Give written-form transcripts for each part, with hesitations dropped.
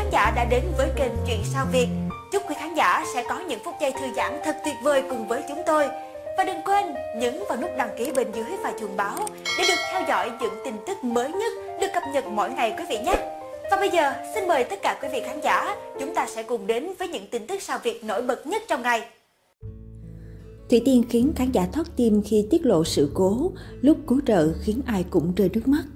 khán giả đã đến với kênh Chuyện Sao Việt. Chúc quý khán giả sẽ có những phút giây thư giãn thật tuyệt vời cùng với chúng tôi. Và đừng quên nhấn vào nút đăng ký bên dưới và chuông báo để được theo dõi những tin tức mới nhất được cập nhật mỗi ngày quý vị nhé. Và bây giờ, xin mời tất cả quý vị khán giả, chúng ta sẽ cùng đến với những tin tức sao Việt nổi bật nhất trong ngày. Thủy Tiên khiến khán giả thót tim khi tiết lộ sự cố, lúc cứu trợ khiến ai cũng rơi nước mắt.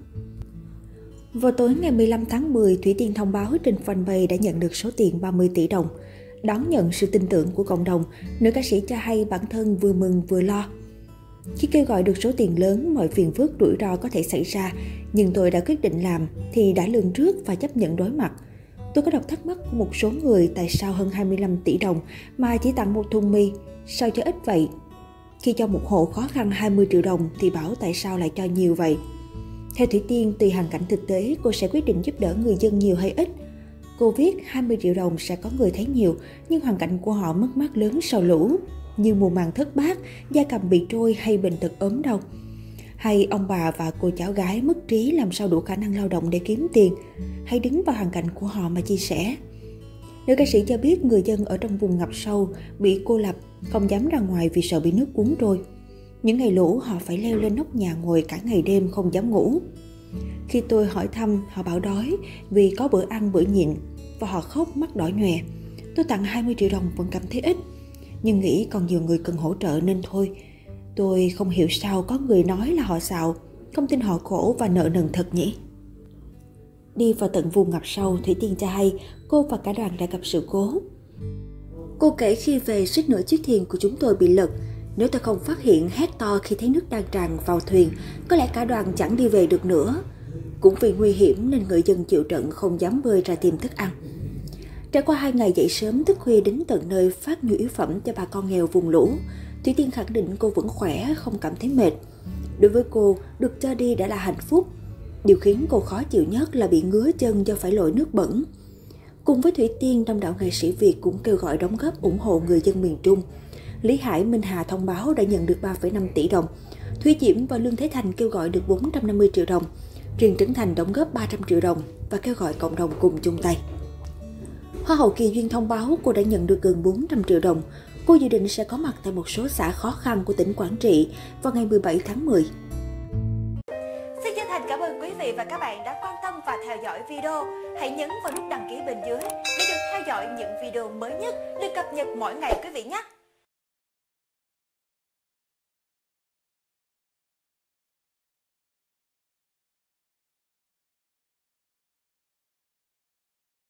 Vào tối ngày 15 tháng 10, Thủy Tiên thông báo trên fanpage đã nhận được số tiền 30 tỷ đồng. Đón nhận sự tin tưởng của cộng đồng, nữ ca sĩ cho hay bản thân vừa mừng vừa lo. Khi kêu gọi được số tiền lớn, mọi phiền phức rủi ro có thể xảy ra, nhưng tôi đã quyết định làm thì đã lường trước và chấp nhận đối mặt. Tôi có đọc thắc mắc của một số người tại sao hơn 25 tỷ đồng mà chỉ tặng một thùng mì, sao cho ít vậy? Khi cho một hộ khó khăn 20 triệu đồng thì bảo tại sao lại cho nhiều vậy? Theo Thủy Tiên, tùy hoàn cảnh thực tế, cô sẽ quyết định giúp đỡ người dân nhiều hay ít. Cô viết 20 triệu đồng sẽ có người thấy nhiều, nhưng hoàn cảnh của họ mất mát lớn sau lũ, như mùa màng thất bát, gia cầm bị trôi hay bệnh tật ốm đau. Hay ông bà và cô cháu gái mất trí làm sao đủ khả năng lao động để kiếm tiền. Hãy đứng vào hoàn cảnh của họ mà chia sẻ. Nữ ca sĩ cho biết người dân ở trong vùng ngập sâu, bị cô lập, không dám ra ngoài vì sợ bị nước cuốn trôi. Những ngày lũ họ phải leo lên nóc nhà ngồi cả ngày đêm không dám ngủ. Khi tôi hỏi thăm, họ bảo đói vì có bữa ăn bữa nhịn và họ khóc mắt đỏ nhòe. Tôi tặng 20 triệu đồng vẫn cảm thấy ít, nhưng nghĩ còn nhiều người cần hỗ trợ nên thôi. Tôi không hiểu sao có người nói là họ xạo, không tin họ khổ và nợ nần thật nhỉ. Đi vào tận vùng ngập sâu, Thủy Tiên cho hay cô và cả đoàn đã gặp sự cố. Cô kể khi về suýt nữa chiếc thuyền của chúng tôi bị lật. Nếu tôi không phát hiện hét to khi thấy nước đang tràn vào thuyền, có lẽ cả đoàn chẳng đi về được nữa. Cũng vì nguy hiểm nên người dân chịu trận không dám bơi ra tìm thức ăn. Trải qua 2 ngày dậy sớm thức khuya đến tận nơi phát nhu yếu phẩm cho bà con nghèo vùng lũ, Thủy Tiên khẳng định cô vẫn khỏe, không cảm thấy mệt. Đối với cô, được cho đi đã là hạnh phúc. Điều khiến cô khó chịu nhất là bị ngứa chân do phải lội nước bẩn. Cùng với Thủy Tiên, đông đảo nghệ sĩ Việt cũng kêu gọi đóng góp ủng hộ người dân miền Trung. Lý Hải, Minh Hà thông báo đã nhận được 3,5 tỷ đồng. Thúy Diễm và Lương Thế Thành kêu gọi được 450 triệu đồng. Riêng Trấn Thành đóng góp 300 triệu đồng và kêu gọi cộng đồng cùng chung tay. Hoa hậu Kỳ Duyên thông báo cô đã nhận được gần 400 triệu đồng. Cô dự định sẽ có mặt tại một số xã khó khăn của tỉnh Quảng Trị vào ngày 17 tháng 10. Xin chân thành cảm ơn quý vị và các bạn đã quan tâm và theo dõi video. Hãy nhấn vào nút đăng ký bên dưới để được theo dõi những video mới nhất được cập nhật mỗi ngày quý vị nhé.